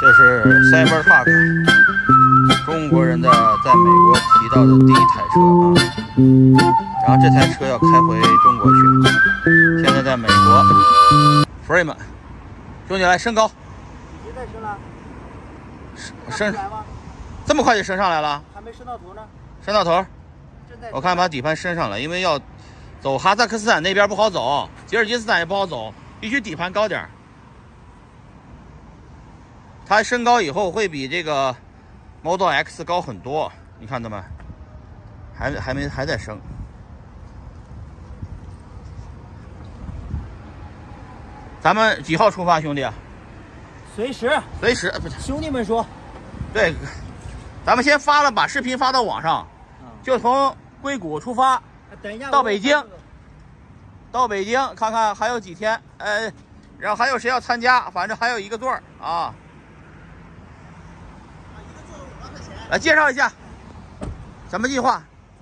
这是 Cybertruck， 中国人的在美国提到的第一台车啊。然后这台车要开回中国去，现在在美国 Fremont。兄弟来升高， 已经在升了， 升这么快就升上来了？ 还没升到头呢。 升到头， 正在我看把底盘升上来，因为要走哈萨克斯坦那边不好走，吉尔吉斯坦也不好走，必须底盘高点。它升高以后会比这个 Model X 高很多，你看到没？还在升。咱们几号出发，兄弟？ 随时不是兄弟们说， 对，咱们先把视频发到网上，就从硅谷出发， 等一下到北京，看看还有几天，然后还有谁要参加，反正还有一个座儿啊。来介绍一下，什么计划？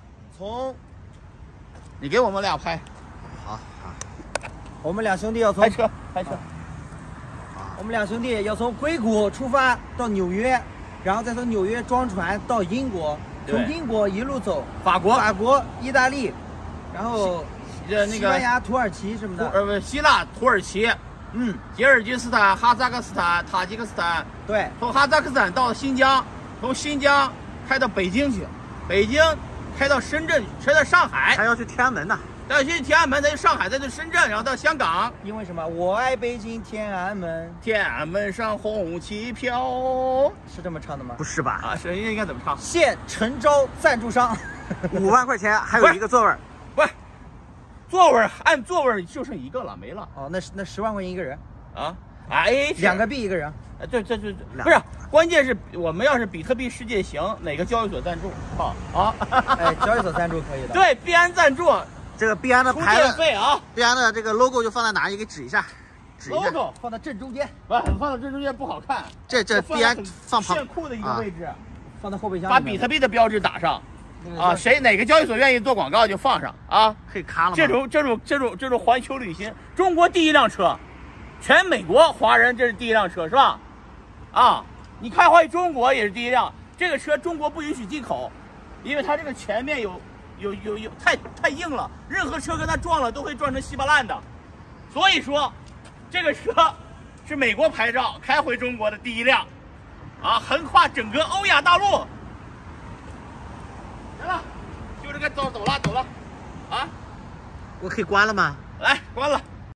你给我们俩拍。好， 我们俩兄弟要从开车。 我们俩兄弟要从硅谷出发到纽约，然后再从纽约装船到英国，从英国一路走法国、意大利，然后西班牙、土耳其什么的。 希腊、土耳其，吉尔吉斯坦、哈萨克斯坦、塔吉克斯坦。对，从哈萨克斯坦到新疆，从新疆开到北京去，北京开到深圳，开到上海， 还要去天安门呢。 再去天安门，再去上海，再去深圳，然后到香港。 因为什么？我爱北京天安门， 天安门上红旗飘， 是这么唱的吗？ 不是吧？ 啊，是应该怎么唱？ 现诚招赞助商 ，5万块钱，还有一个座位。 不是，座位按座位就剩一个了，没了。 哦，那10万块钱一个人啊？哎 ，2个币一个人。 这不是，关键是我们要是比特币世界行，哪个交易所赞助？好啊， 哎，交易所赞助可以的。 对，币安赞助。 这个币安的牌子费啊， 币安的这个 logo 就放在哪？你给指一下。 logo 放在正中间， 不，放到正中间不好看。 这币安放旁炫酷的一个位置， 放在后备箱。 把比特币的标志打上，啊，哪个交易所愿意做广告就放上啊， 可以卡了吗？ 这种环球旅行，中国第一辆车，全美国华人这是第一辆车是吧？啊，你开回中国也是第一辆。这个车中国不允许进口，因为它这个前面有太硬了，任何车跟它撞了都会撞成稀巴烂的。所以说，这个车是美国牌照开回中国的第一辆，啊，横跨整个欧亚大陆。行了，就这个走了，啊， 我可以关了吗？ 来，关了。